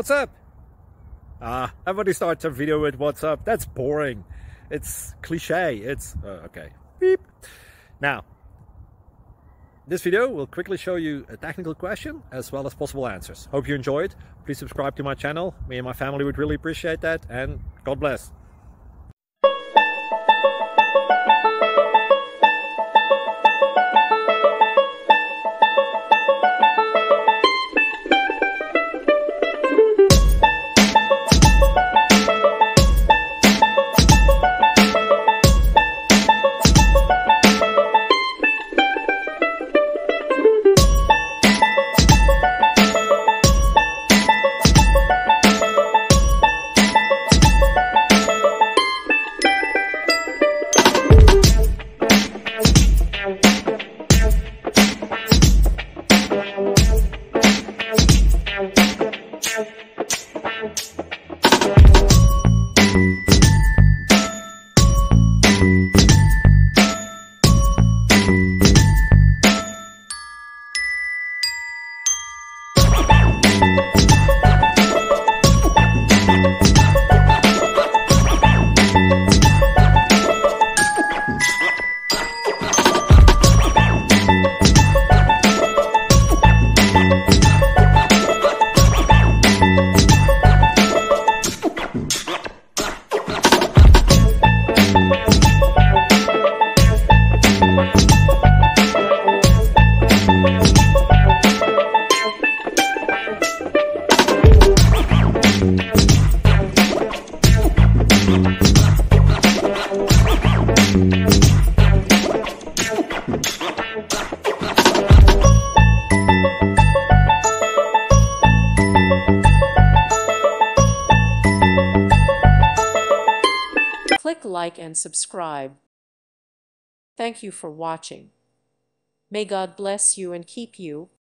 what's up? Everybody starts a video with what's up. That's boring. It's cliche. It's okay. Beep. Now, this video will quickly show you a technical question as well as possible answers. Hope you enjoyed. Please subscribe to my channel. Me and my family would really appreciate that, and God bless. Click like and subscribe. Thank you for watching. May God bless you and keep you.